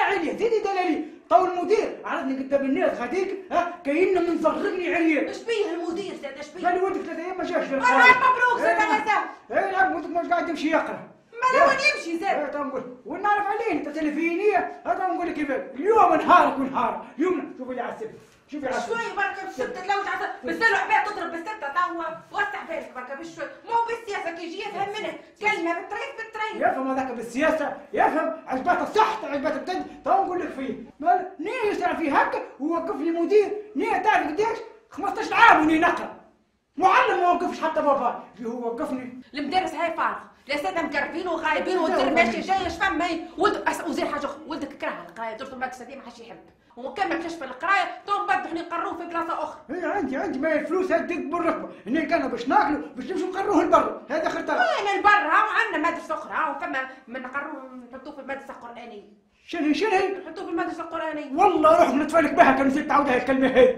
عليه زيدي دلالي. تو المدير عرضني قدام الناس غاديك كاين من زرقني عليه. اش بيه المدير زاد اش بيه؟ قال ولدك 3 ايام ما جاش. مبروك زاد على زاد. اي لا ولدك مش قاعد يمشي يقرا. ما وين يمشي زاد؟ تنقول ونعرف عليه انت تلفينيه. هذا نقول لك كيف اليوم نهارك ونهار يومنا. شوفي اللي عسل شوفي عسل شوي بركه بستة تلوج عسل بس له عباد تضرب بالستة توا وسع بالك بركه بشوي مو بالسياسه كي يجي يفهم منه كلمه بالطريق يفهم هذاك بالسياسه يفهم عجبات الصح عجبات البتد. تو نقول لك فيه نيه يسرع فيه هكا ووقف لي مدير نيه تعرف قديش 15 عام وني نقرا معلم ما وقفش حتى بابا اللي هو وقفني. المدرس هاي فارغ لا ساده مقربين وغايبين والدير ماشي جاي اش فهم وزير حاجه اخرى ولدك كره القرايه درت المدرسه دي ما حدش يحب وكان ما مشاش في القرايه تو من بعد نحن نقروه في بلاصه اخرى. اي عندي ما الفلوس هديك بالركبه هنا كانوا باش ناكلوا باش نمشوا نقروه لبرا. هذا خطر وين البر ها وعندنا مدرسه اخرى ها وفما من نقروه نحطوه في المدرسه القرانيه. شنو نحطوه في المدرسه القرانيه. والله روح نتفلك بها كان نسيت تعاودها الكلمه هذه.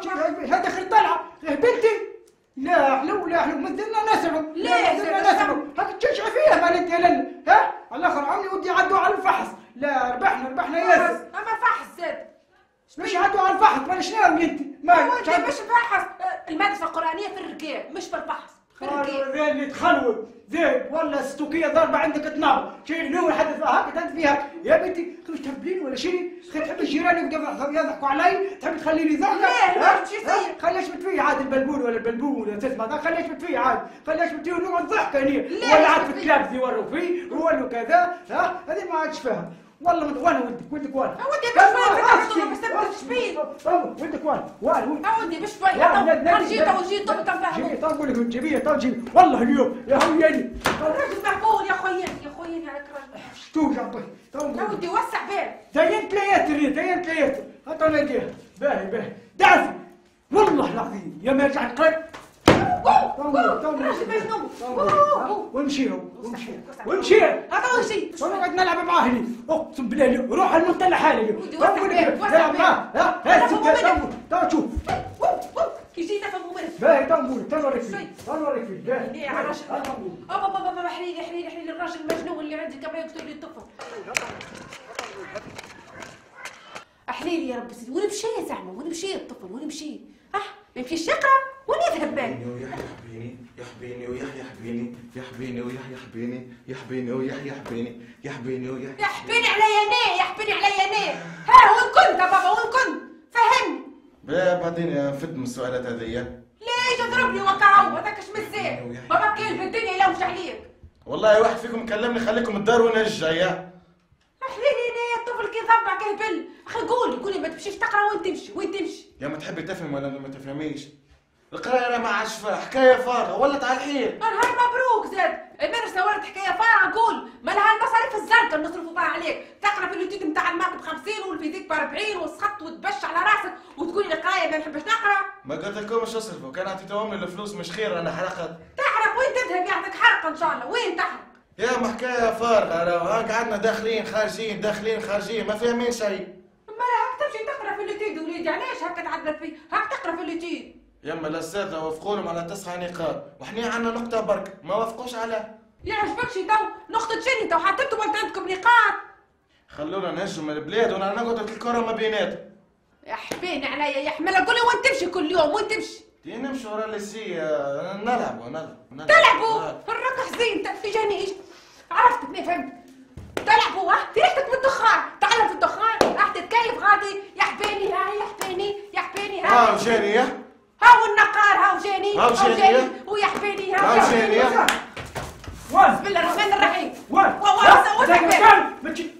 هذا خير طلعه بنتي. لا حلو لا حلو مثلنا نسعوا. ليه نسعوا هاك تشجع فيها مال انت يا ها على الاخر عمي ودي عدوا على الفحص. لا ربحنا ياسر. اما فحص زاد مش عدوا على الفحص مال شنو انت ما مش فحص المدرسه القرانيه في الرقاب مش في الفحص في الرقاب. زين اللي تخلود زين والله ستوكيه ضربه عندك تنار شيء نور حدث فيها هكا انت فيها يا بنتي مش تهبلين ولا شيء تحب الجيران يضحكوا علي تحب تخليني ضحكه. لا شو يصير خليش متفي عاد البلبول ولا البلبول ولا تسمع ذا خليش متفي عاد خليش متفي ونقعد ضحك هني ولا عاد في الكلاب يوروا فيه ولا كذا هذه ما عادش فاهم والله. وانا ودك وانا ودي بشوي بس شبيه ودك وانا ودي بشوي جيت وتفهم تو نقول لك جيبيه تو جيبي والله اليوم يا هوياني الراجل معقول يا خويا هذاك الراجل شتو جنبي تو ودي وسع بالك زينت لياتر هات انا نديها باهي دافي والله العظيم يا ما يرجع القلب وامشي هذا هو شيء ونقعد نلعب معاه هني اقسم بالله روح المنتدى لحالي نلعب معاه ها شوف كي جيت افهموا منك باهي تنوريك فيه باهي يا راشد بابا حليلي الراجل المجنون اللي عندي كما يقتل لي الطفل. احليلي يا رب سيدي وين مشي يا زعما وين مشي الطفل وين مشي؟ ما يمشيش يقرا وين يذهب بالك؟ يحبيني ويحيى عليا انا ها وين كنت يا بابا وين كنت؟ فهمني. بعدين فد من السؤالات هذيا. ليش تضربني وكعو هذاك اش مزال؟ بابا كلب الدنيا يلوش عليك. والله واحد فيكم كلمني خليكم الدار وانا الجايه. احليلي انا الطفل كي ضبع كهبل اخي قولي ما تمشيش تقرا وين تمشي؟ يا ما تحبي تفهم ولا ما تفهميش؟ القرايه ما عادش فيها حكايه فارغه ولت على الحيل. نهار مبروك زاد المدرسه ولات حكايه فارغه قول ما لها المصاريف الزرقاء نصرفوا بها عليك تقرا في اليوتيوب نتاع الماء ب 50 والفيزيك ب 40 وتسخط وتبش على راسك وتقول لي القرايه ما نحبش نقرا. ما قلت لكمش اصرفوا كان عطيتهم لي الفلوس مش خير انا حرقت. تحرق وين تذهب يعطيك حرقه ان شاء الله وين تحرق؟ يا ما حكايه فارغه قعدنا داخلين خارجين ما فاهمين شيء. ما هاك تمشي تقرا في اليوتيوب وليدي علاش هكا تعذب فيه؟ هاك تقرا في اليوتيوب. يما الاساتذه وافقوا لهم على 9 نقاط وحنا عندنا نقطه برك ما وافقوش عليها. يعجبكش تو نقطه شني تو حطيتوا وانت عندكم نقاط. خلونا نهجوا من البلاد وانا نقعد الكره ما بيناتهم. يا حبيني عليا يا حمله قول لي وين تمشي كل يوم وين تمشي؟ نمشي ورا الليسي نلعبوا تلعبوا الركح زين تجاني ايش عرفتك ما فهمت تلعبوا في ريحتك من الدخان تعلم في الدخان راح تتكيف غادي يا حبيني ها وجاني ها والنقار ها وجاني ويا حبيني ها بسم الله الرحمن الرحيم وسع بالك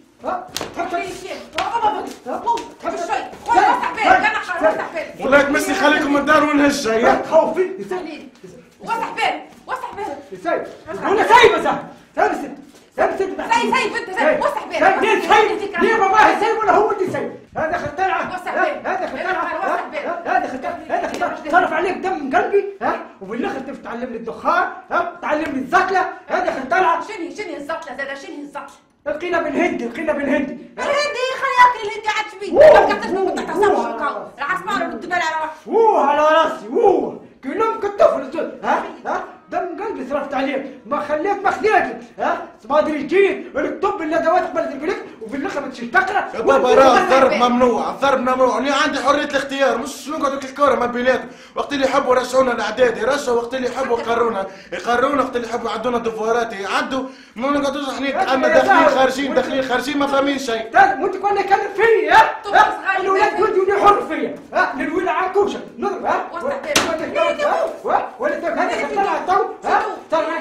والله تمسي خليكم من الدار ونهجها يا تخوفي وسع بالك سايب ولا سايبه سايب وسع بالك ليه باباه سايب ولا هو اللي سايب؟ هذا خطلعه هذا صرف عليك دم قلبي وبالاخر تبي تعلمني الدخان تعلمني الزقله هذا خطلعه. شنو الزقله زاد شنو الزقله؟ القينا بالهندي الهندي خليك الهندي عاد شبيه ما تقدرش ما تحسبش العصمار بالدبل على راسي على راسي كلهم كالطفل ها دم قلبي صرفت يرد عليك، ما خليت ما خليت ها صبادر الجيل والطب الادوات قبل البلك وفي الاخر ما تمشي تقرا. يا بابا راه الضرب ممنوع، الضرب ممنوع، انا عندي حريه الاختيار، مش نقعدوا الكوره ما بيناتهم، وقت اللي يحبوا يرجعونا الاعداد يرجعوا، وقت اللي يحبوا يقرونا، وقت اللي يحبوا يعدونا ديفوارات يعدوا، ما نقعدوش احنا اما داخلين خارجين داخلين خارجين ما فاهمين شيء. وانت كنا يكلم فيا ها الولاد ولدوا حر فيا ها للولد عكوشه نضرب ها ولا طلع الطو ها طلع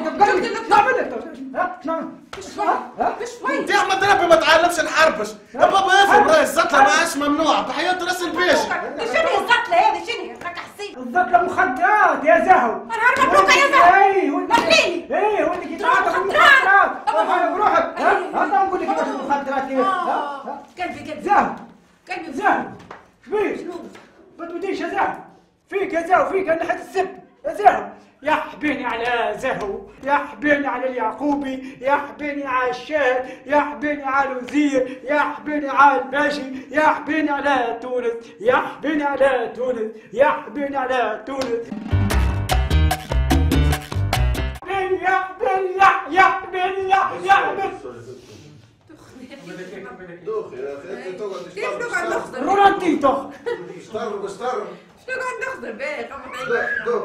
انت يا احمد ربي ما تعلمش نحربش، يا بابا افهم راهي الزطله ماهيش ممنوعه بحياة راس الباشا. شنو الزطله هذه شنو؟ راك حسين الزطله مخدرات يا زهو. انا عارفه مبروكه يا زهو. اي مخليني اي هو اللي كيتعاطى بالمخدرات روح بروحك ها نقول لك كيفاش المخدرات ها قلبي زهو قلبي زهو شبيك؟ ما توديش يا زهو فيك يا زهو فيك انا حد السب يا زهو. يا حبيني على زهو، يا حبيني على اليعقوبي، يا حبيني على الشاهد، يا حبيني على الوزير، يا حبيني على الباشي، يا حبيني على تونس، يا حبيني على تونس، يا حبيني على تونس. يا حبيني يا حبيني يا حبيني دوخ يا اخي انت تقعد كيف نقعد نخزر؟ رونالتي توخ اشتغل اشتغل شنو نقعد نخزر باهي دوخ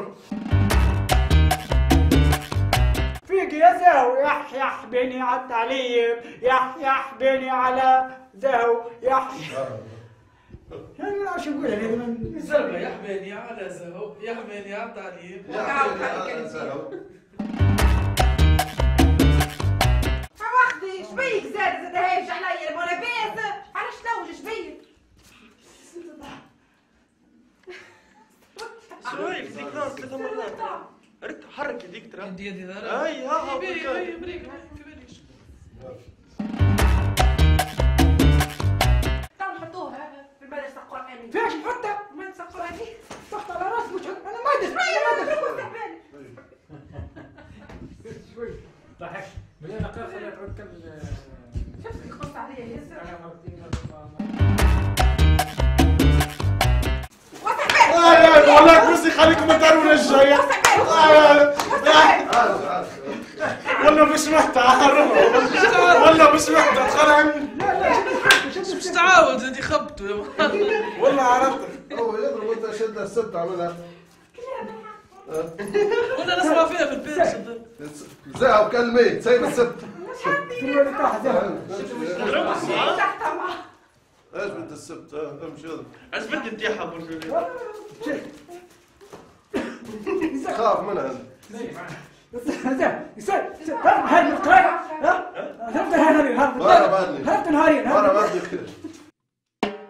فيك يا زهو يا حبيني على التعليم يا حبيني على زهو يا شو نقول هذه سلمى يا حبيبي على زهو يا حبيبي على التعليم واخدي شبيك زاد هايج عليا وانا بيت علاش تلوج شبيك؟ شوي ديك راس 3 مرات حرك يديك ترى يدي يدي ذا اي ها بريك تو نحطوها في المدرسه القرانيه فيش نحطها المدرسه القرانيه تحط على راسك وش انا ما ادري شوي ضحك بدينا نقرا خلينا نكمل شفت يخص عليا ياسر والله كرسي خليكم الدرونا الجايه والله مش محتار والله مش محتار خلهم مش تعاود زادي خبطوا والله عرفتك هو يضرب انت شد السبت عملها ولا نسمع فيها في البيت زهق كلمه سايب السبت ايش بنت السبت امشي عجبتني انت حبوا خاف منها هاي القراءة هربت نهارين مرة بعدني